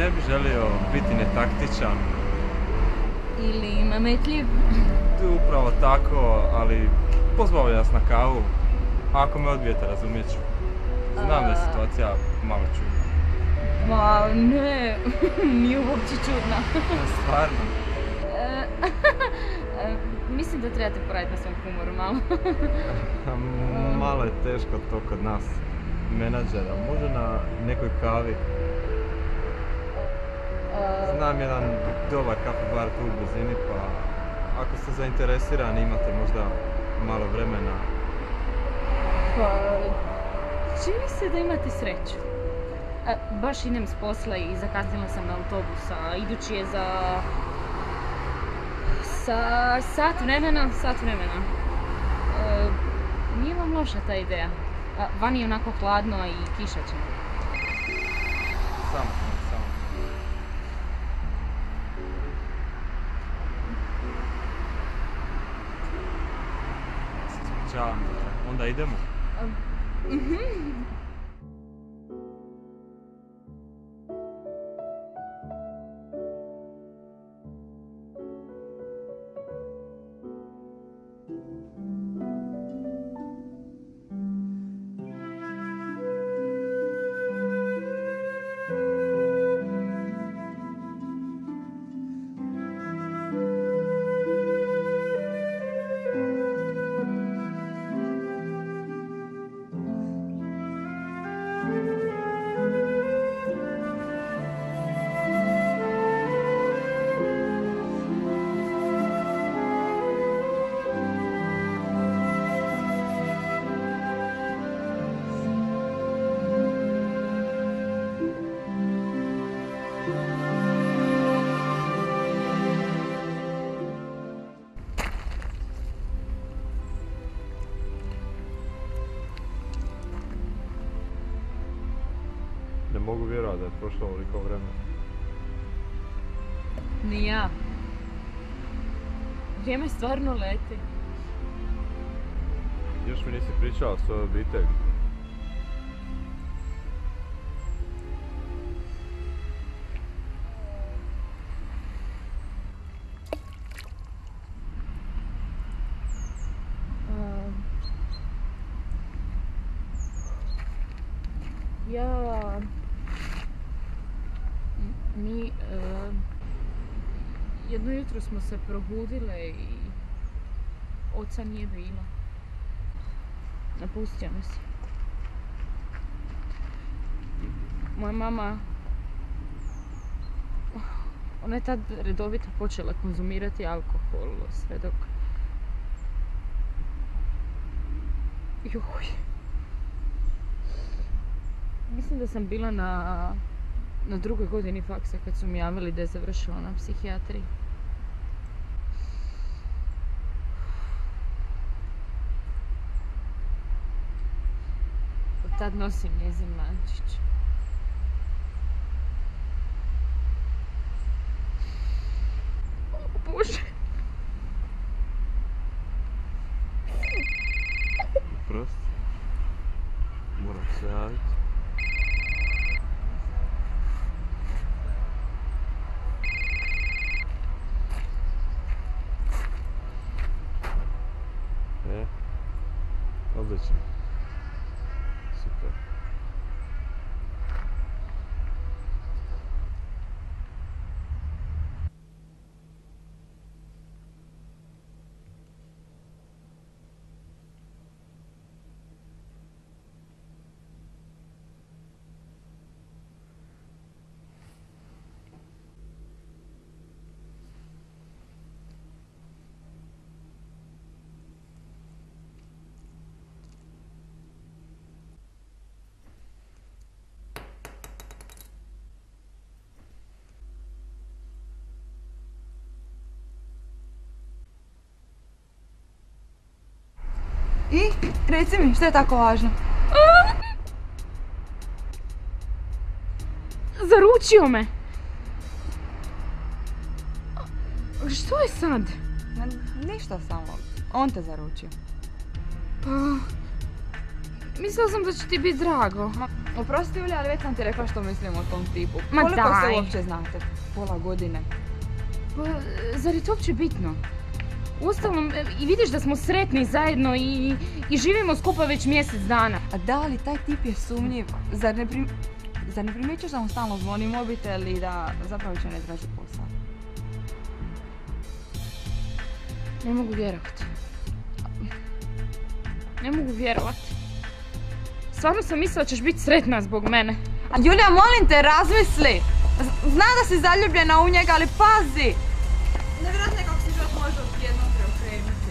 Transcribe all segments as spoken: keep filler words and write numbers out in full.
ne bi želio biti netaktičan. Ili nametljiv. Upravo tako, ali pozvao nas na kavu. Ako me odbijete, razumijet ću. Znam da je situacija malo čudna. Ma ne, nije uopće čudna. Stvarno? Mislim da trebate poraditi na svom humoru malo. Malo je teško to kod nas menadžera. Može na nekoj kavi. Znam jedan dobar kafe bar tu u blizini, pa ako ste zainteresirani imate možda malo vremena. Pa, čini se da imate sreću. A, baš idem s posla i zakasnila sam na autobus, a idući je za... sa sat vremena, sat vremena. E, nije vam loša ta ideja. A, vani je onako hladno i kiša će. Samo, samo. Se ispričavam, onda idemo. Mhm. Ne mogu vjerovati da je prošlo ovoliko vremena. Ni ja. Vrijeme stvarno leti. Još mi nisi pričala o svojoj obitelji. Ja... Mi... Uh, jedno jutro smo se probudile i... oca nije bilo. Napustio nas je. Moja mama... Ona je tad redovito počela konzumirati alkohol, sve dok... Joj... Mislim da sam bila na, na drugoj godini faksa kad su mi javili da je završila na psihijatriji. Od tad nosim njezin mančić. O Bože! Prosti. Moram se javiti. E, odlično. Super. I? Reci mi, što je tako važno? Zaručio me! Što je sad? Ma, ništa samo. On te zaručio. Pa... Mislila sam da će ti biti drago. Ma, oprosti Julija, ali već sam ti rekla što mislim o tom tipu. Ma Koliko daj. se uopće znate? Pola godine. Pa, zar je to uopće bitno? Uostalom, i vidiš da smo sretni zajedno i, i živimo skupa već mjesec dana. A da li taj tip je sumnjiv? Zar ne, prim... Zar ne primjećaš da mu stalno zvoni mobitel i da zapravo će ne traži posao? Ne mogu vjerovati. Ne mogu vjerovati. Stvarno sam mislila da ćeš biti sretna zbog mene. A Julija, molim te, razmisli! Z- Zna da si zaljubljena u njega, ali pazi! Nevjerojatno je kako se život može odjednom preokrenuti.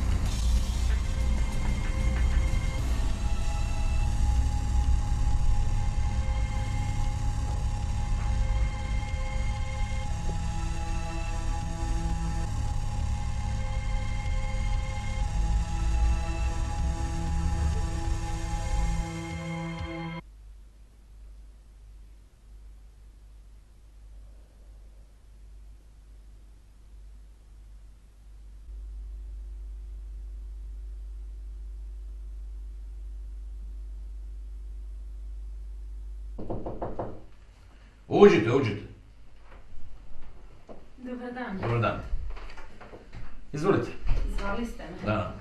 Uđite, uđite. Dobar dan. Dobar dan. Izvolite. Zvali ste me. Da.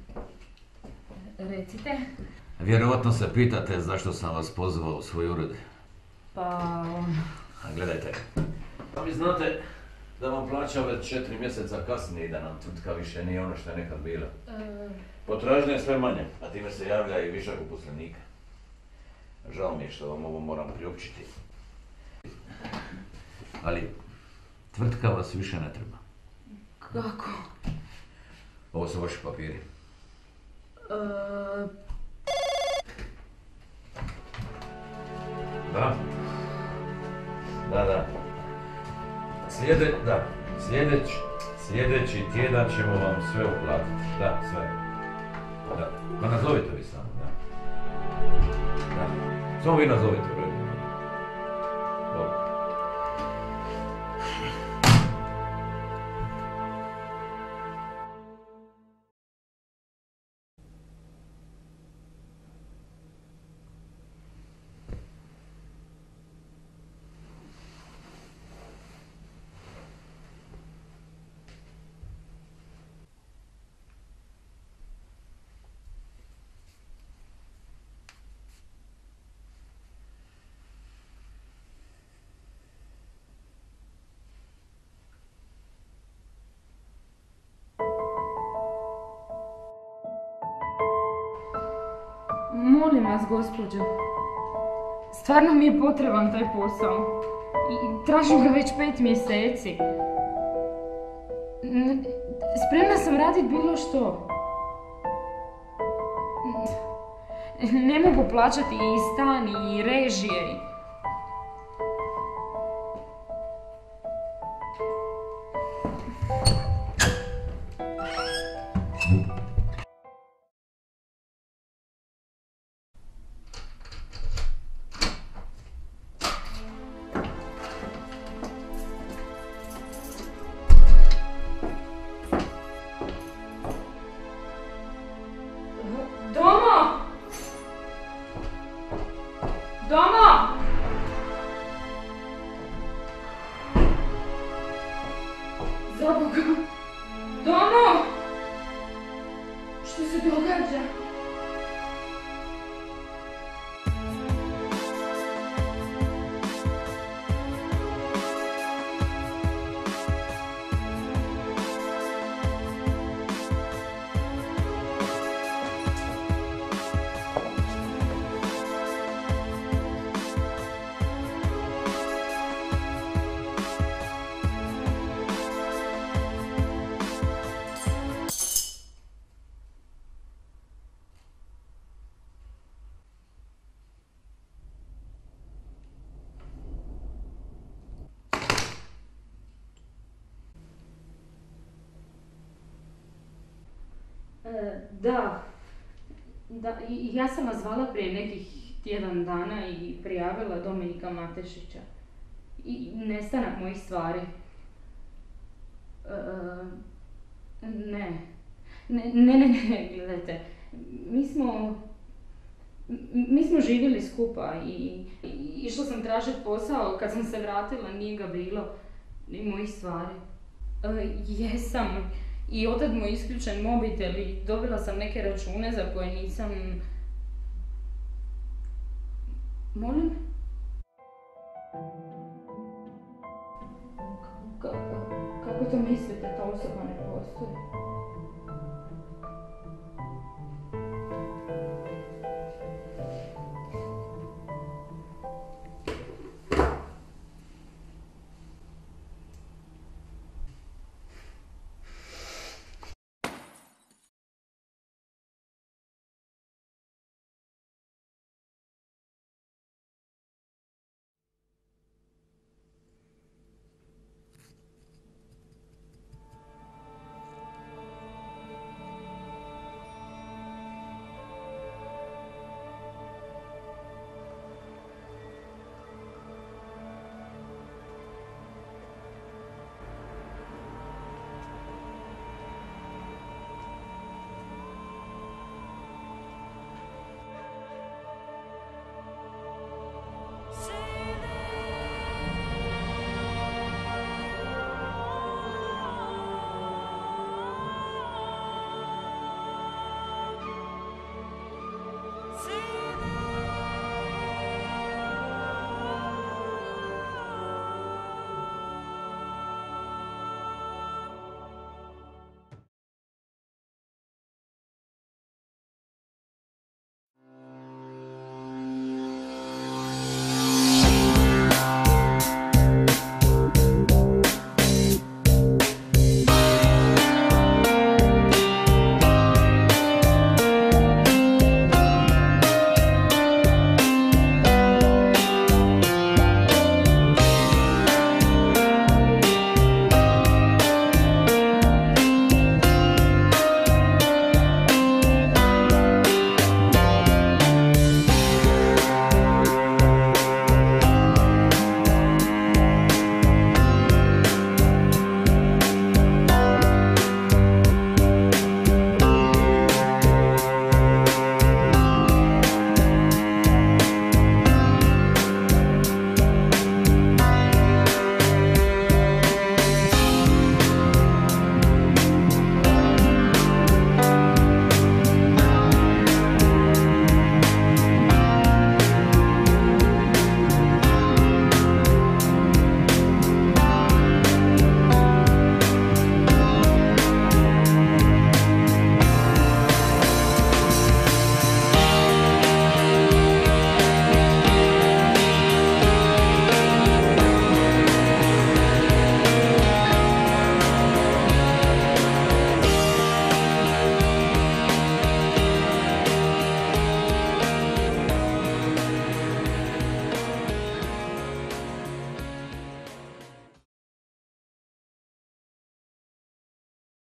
Recite. Vjerovatno se pitate zašto sam vas pozvao u svoj ured. Pa... on... A gledajte, pa vi znate da vam plaća već četiri mjeseca kasnije i da nam tvrtka više nije ono što je nekad bila. E... Potražnja je sve manje, a time se javlja i višak uposlenika. Žao mi je što vam ovo moram priopćiti. Ali tvrtka vas više ne treba. Kako? Ovo su vaši papiri. E... Da. Da, da. Slijede, da. Sljedeći, sljedeći tjedan ćemo vam sve uplatiti. Da, sve. Da. Pa nazovite vi samo, da. Da. Samo vi nazovite, u redu. Dobro. Molim vas, gospođo. Stvarno mi je potreban taj posao. I tražim ga već pet mjeseci. N- Spremna sam raditi bilo što. N- Ne mogu plaćati i stan i režije. Domo! Domo! Zaboga! Domo! Što se događa? E, Da, da, i- ja sam vas zvala prije nekih tjedan dana i prijavila Dominika Matešića. I nestanak mojih stvari. E, ne. Ne, ne, ne, ne, gledajte. Mi smo, M- Mi smo živjeli skupa i, i išla sam tražiti posao, kad sam se vratila nije ga bilo, ni mojih stvari. E, jesam, i otad mu je isključen mobitel i dobila sam neke račune za koje nisam... Molim? Ka- kako to mislite, ta osoba ne postoji?